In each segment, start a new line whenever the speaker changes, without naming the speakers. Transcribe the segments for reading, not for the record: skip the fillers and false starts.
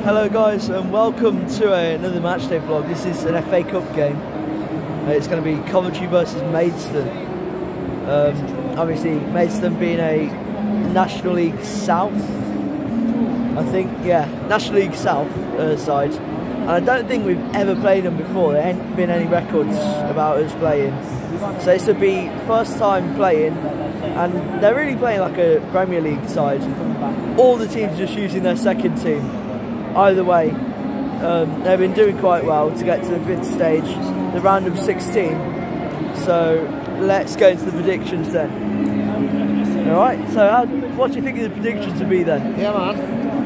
Hello guys, and welcome to another matchday vlog. This is an FA Cup game. It's going to be Coventry versus Maidstone. Obviously Maidstone being a National League South, I think, yeah, National League South side. And I don't think we've ever played them before. There ain't been any records about us playing. So this would be first time playing, and they're really playing like a Premier League side. All the teams are just using their second team. Either way, they've been doing quite well to get to the 5th stage, the round of 16. So let's go into the predictions then. Alright, so what do you think of the predictions to be then?
Yeah, man.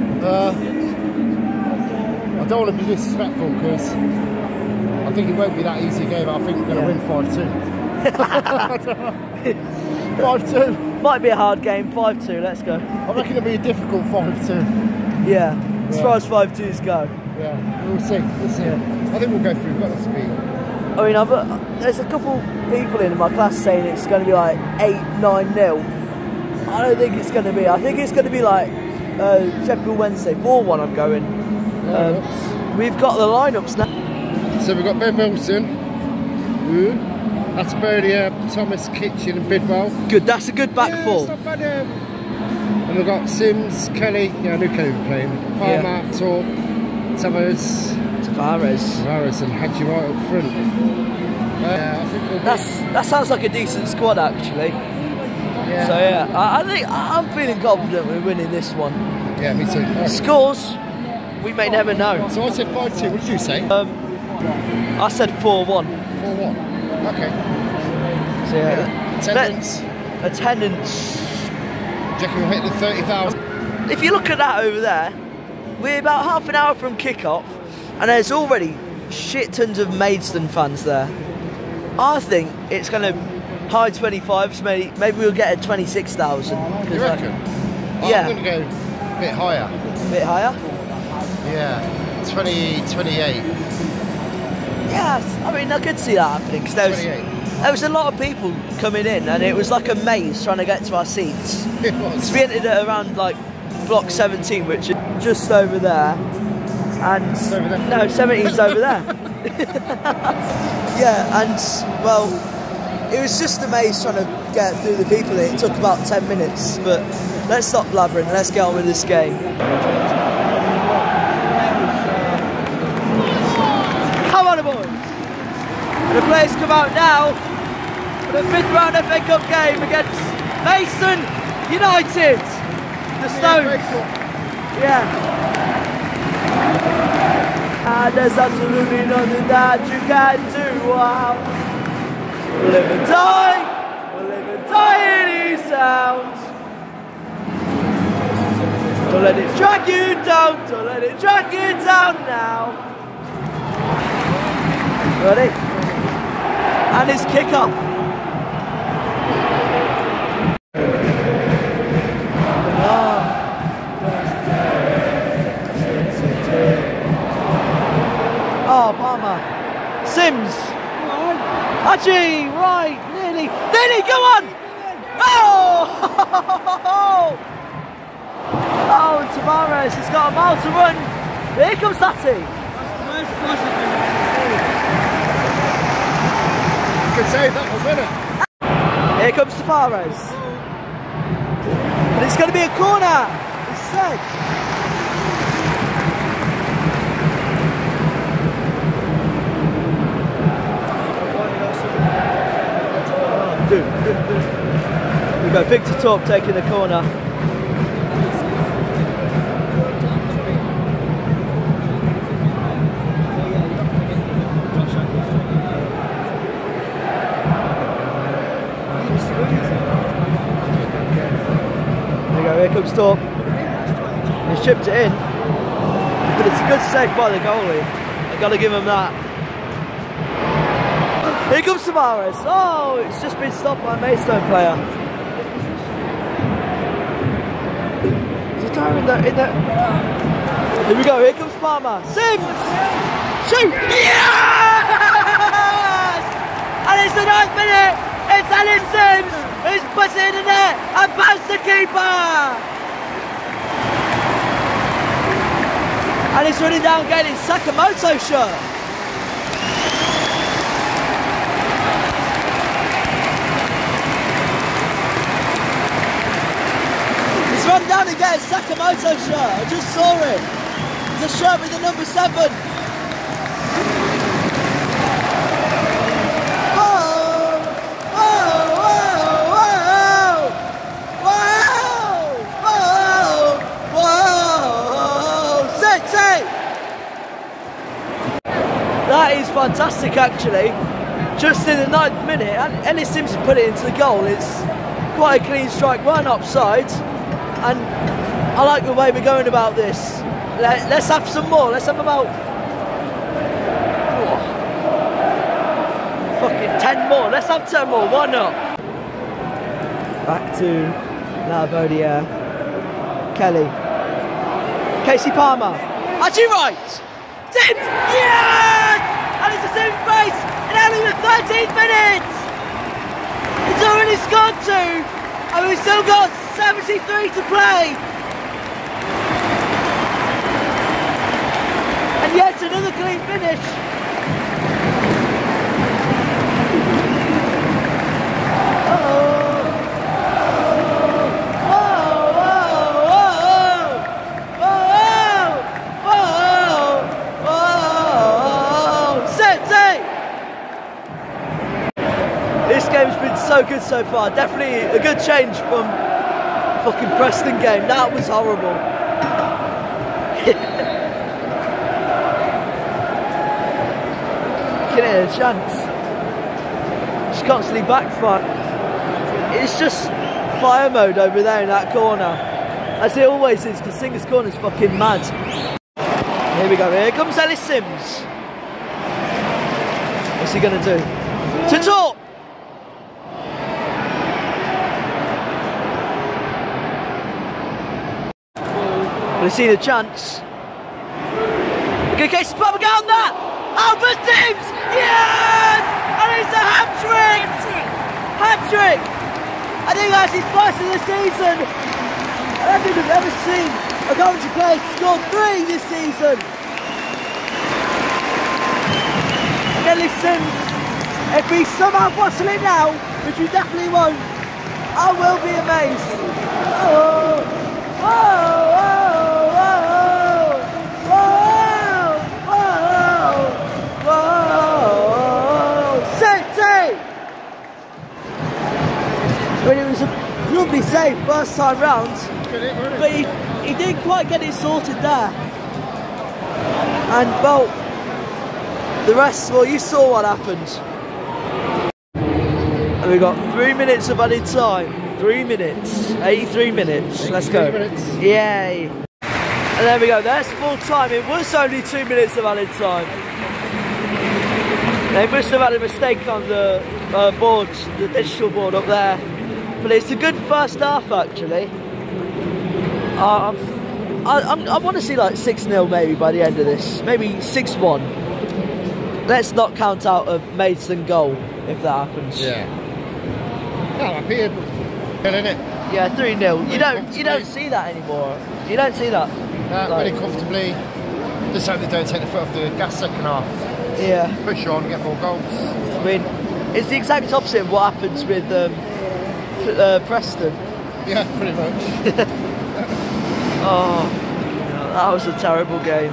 I don't want to be disrespectful because I think it won't be that easy a game. I think we're going to win 5-2. 5-2.
Might be a hard game, 5-2, let's go.
I reckon it'll be a difficult 5-2.
Yeah, as far as 5-2s go.
Yeah, we'll see. We'll see. I think we'll go through. We've got the speed.
I mean, there's a couple people in my class saying it's going to be like 8-9-0. I don't think it's going to be. I think it's going to be like Sheffield Wednesday 4-1. I'm going. We've got the lineups now.
So we've got Ben Wilson, that's Bernier, Thomas, Kitchen, and Bidwell.
Good. That's a good back four.
It's not bad, and we've got Simms, Kelly. Yeah, I knew Kelly would play him. Palmer, Torp, Tavares, and Hadji right up front. I think
that sounds like a decent squad actually. Yeah. So yeah, I'm feeling confident we're winning this one.
Yeah, me too. Right.
Scores, we may never know.
So I said 5-2. What did you say?
I said 4-1.
4-1. Okay.
So yeah. Attendance.
Do you reckon we'll hit the 30,000?
If you look at that over there, we're about half an hour from kick-off, and there's already shit tons of Maidstone fans there. I think it's going to high 25s, maybe we'll get a 26,000.
You reckon?
Yeah.
I'm going to go a bit higher.
A bit higher?
Yeah, 28.
Yeah, I mean, I could see that happening, because there was a lot of people coming in, and it was like a maze trying to get to our seats.
It was.
So we entered at around like block 17, which is just over there. And
over there.
no, 17's over there. Yeah, and well, it was just a maze trying to get through the people. It took about 10 minutes, but let's stop blabbering and let's get on with this game. Come on, boys! The players come out now for the 5th round FA Cup game against Maidstone United. The Stones. Yeah. And there's absolutely nothing that you can do. Wow. We'll live and die in these sounds. Don't let it drag you down, don't let it drag you down now. Ready? And it's kick off. Oh, Palmer. Simms. Hadji, right, nearly, go on! Oh! Oh, and Tavares has got a mile to run. Here comes Sati.
You could say that was winner.
Here comes Tavares. And it's going to be a corner, it's set. We've got Victor Torp taking the corner. There you go, here comes Torp. He's chipped it in, but it's a good save by the goalie. I've got to give him that. Here comes Tavares. Oh, it's just been stopped by a Maidstone player. Is he time in that? Here we go. Here comes Palmer. Simms! Shoot! Yes! And it's the 9th minute. It's Ellis Simms who's put it in the net and past the keeper. And he's running down getting his Sakamoto shirt. He's run down and getting his Sakamoto shirt. I just saw it. It's a shirt with the number 7. That is fantastic actually. Just in the 9th minute, and Ellis Simms put it into the goal. It's quite a clean strike, weren't offside. And I like the way we're going about this. Let's have some more, let's have about fucking 10 more. Let's have 10 more, why not? Back to Labodia. Kelly. Casey Palmer. Actually right! Simms! Yes! And it's a Simms brace in only the 13th minute! It's already scored 2 and we've still got 73 to play! And yet another clean finish! This game's been so good so far. Definitely a good change from the fucking Preston game. That was horrible. Can it a chance? Just constantly backfire. It's just fire mode over there in that corner, as it always is, because Singer's Corner's fucking mad. Here we go. Here comes Ellis Simms. What's he gonna do? To top. Gonna see the chance. Good case, Papa go on that! Albert Simms! Yes! And it's a hat-trick! Hat-trick! I think that's his first of the season! I don't think I've ever seen a Coventry player score 3 this season! And Ellis Simms, if we somehow bottle it now, which we definitely won't, I will be amazed. Oh! Oh! But it was a lovely save first time round, but he didn't quite get it sorted there. And well, the rest, well, you saw what happened. And we got 3 minutes of added time. 3 minutes, 83 minutes. Let's go. Yay! And there we go. There's full time. It was only 2 minutes of added time. They must have had a mistake on the board, the digital board up there. But it's a good first half actually. I want to see like 6-0 maybe by the end of this. Maybe 6-1. Let's not count out a Maidstone goal if that happens.
Yeah. Oh, I'm here. Killing it.
Yeah, 3-0. You don't see that anymore. You don't see that.
Really comfortably. Just hope they don't take the foot off the gas second half.
Yeah.
Push on, get more goals.
I mean, it's the exact opposite of what happens with Preston.
Yeah, pretty much.
Oh, that was a terrible game.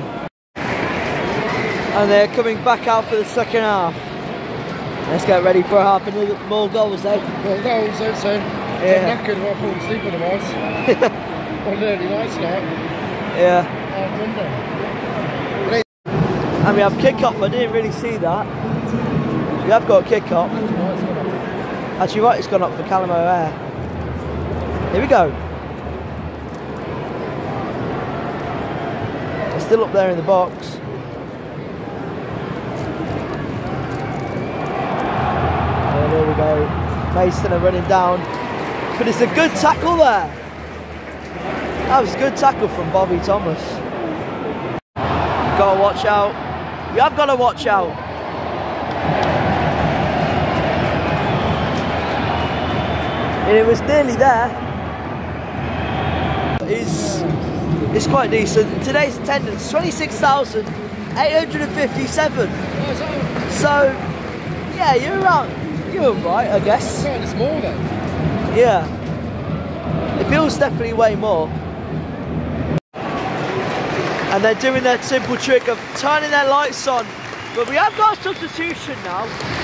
And they're coming back out for the second half. Let's get ready for half another more goals, eh?
More goals, don't say.
Yeah.
I'm knackered if I fall asleep otherwise. On early nights now.
Yeah.
Monday.
And we have kick-off. I didn't really see that. We have got a kick-off. Actually, right, it's gone up for Callum O'Hare. Here we go. They're still up there in the box. And there we go. Maidstone are running down. But it's a good tackle there. That was a good tackle from Bobby Thomas. Got to watch out. You have got to watch out. And it was nearly there. It's quite decent. Today's attendance, 26,857. So, yeah, you're right, I guess.
It's more then.
Yeah. It feels definitely way more. And they're doing that simple trick of turning their lights on. But we have got a substitution now.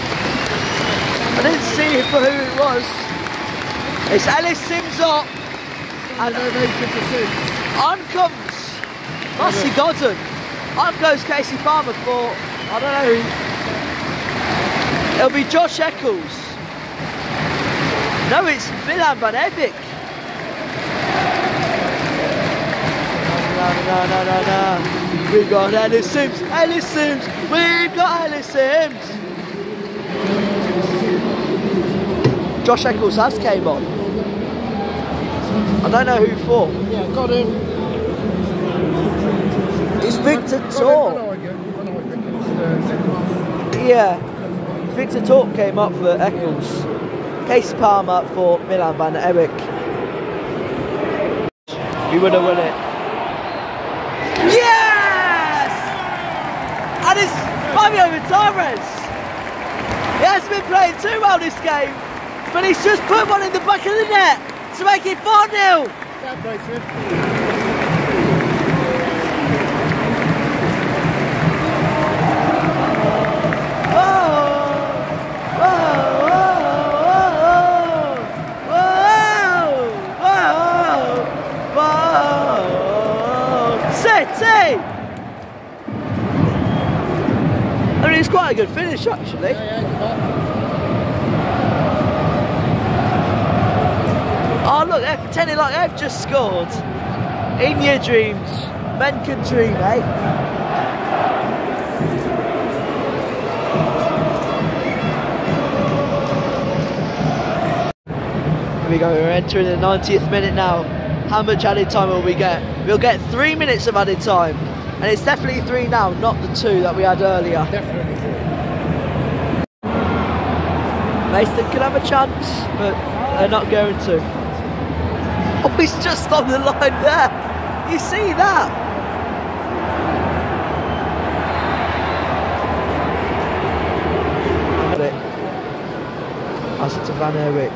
I didn't see for who it was. It's Ellis Simms up. And on comes Massey Godden. On goes Casey Palmer for, I don't know who. It'll be Josh Eccles. No, it's Milan Van Evik. No. We've got Ellis Simms. Ellis Simms. We've got Ellis Simms. Josh Eccles has came on. I don't know who for.
Yeah, got him.
It's Victor Torp. Yeah. Victor Torp came up for Eccles. Casey Palmer for Milan Van Evik. We would have won it. Yes! And it's Fabio Tavares. He has been playing too well this game, but he's just put one in the back of the net to make it 4-0.
That breaks it.
I mean, it's quite a good finish actually. Oh look, they're pretending like they've just scored. In your dreams, men can dream, eh? Here we go, we're entering the 90th minute now. How much added time will we get? We'll get 3 minutes of added time. And it's definitely 3 now, not the 2 that we had earlier.
Definitely 3.
Maidstone could have a chance, but they're not going to. Oh, he's just on the line there. You see that? Pass it to Van Evik.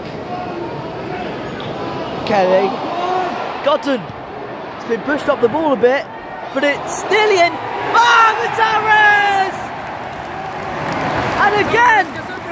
Kelly. Godden. It's been pushed up the ball a bit, but it's nearly in. Ah, Tavares! And again!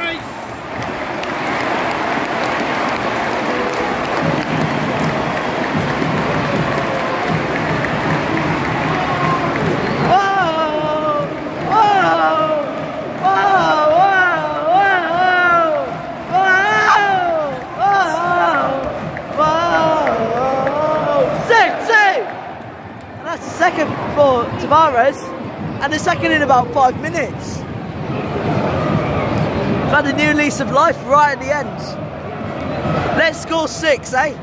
Second for Tavares, and the second in about 5 minutes. We've had a new lease of life right at the end. Let's score 6, eh?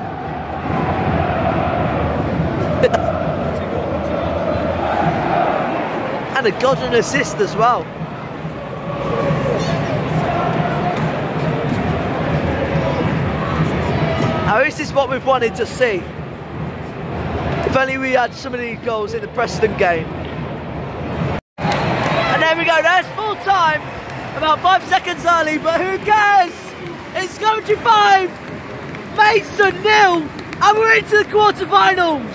And a Godden assist as well. Now this is what we've wanted to see. If only we had some of these goals in the Preston game. And there we go, there's full time. About 5 seconds early, but who cares? It's Coventry 5, Maidstone 0, and we're into the quarterfinals.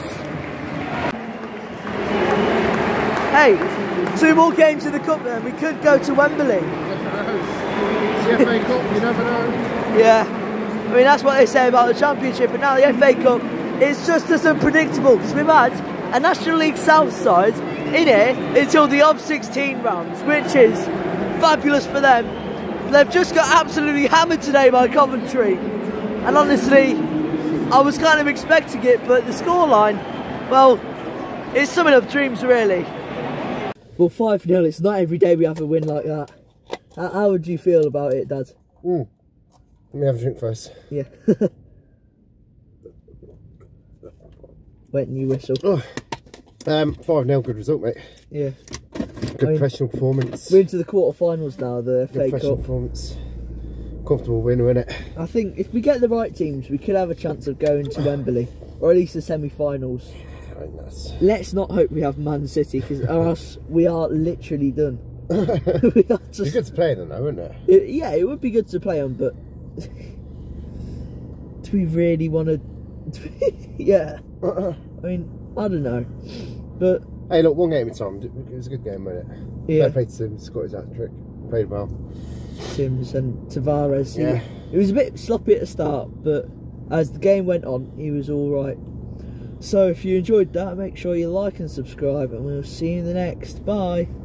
Hey, 2 more games in the cup then, we could go to Wembley.
You never know. It's the FA Cup, you never know.
Yeah, I mean that's what they say about the Championship, but now the FA Cup, it's just as unpredictable because we've had a National League South side in here until the of-16 rounds, which is fabulous for them. They've just got absolutely hammered today by Coventry, and honestly, I was kind of expecting it, but the scoreline, well, it's summing up dreams really. Well, 5-0, it's not every day we have a win like that. How would you feel about it, Dad?
Let me have a drink first.
Yeah. Wet new whistle.
5-0, good result, mate.
Yeah.
Good professional performance.
We're into the quarterfinals now, the FA Cup.
Professional performance. Comfortable win, isn't it?
I think if we get the right teams, we could have a chance of going to Wembley, or at least the semi-finals. Let's not hope we have Man City, because or else we are literally done. We are just...
It's good to play them though, wouldn't it?
Yeah, it would be good to play them, but do we really want to? Yeah, I mean, I don't know, but
hey, look, one game at a time. It was a good game, wasn't it?
Yeah.
I played Simms, scored his hat-trick, played well.
Simms and Tavares.
Yeah.
It was a bit sloppy at the start, but as the game went on, he was all right. So if you enjoyed that, make sure you like and subscribe, and we'll see you in the next. Bye.